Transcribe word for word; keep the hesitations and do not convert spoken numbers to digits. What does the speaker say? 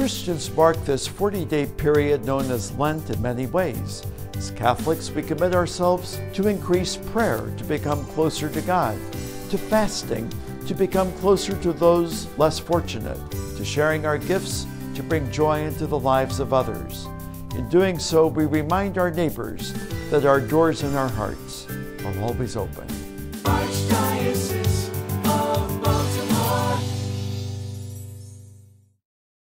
Christians mark this forty-day period known as Lent in many ways. As Catholics, we commit ourselves to increase prayer, to become closer to God, to fasting, to become closer to those less fortunate, to sharing our gifts, to bring joy into the lives of others. In doing so, we remind our neighbors that our doors and our hearts are always open. Archdiocese.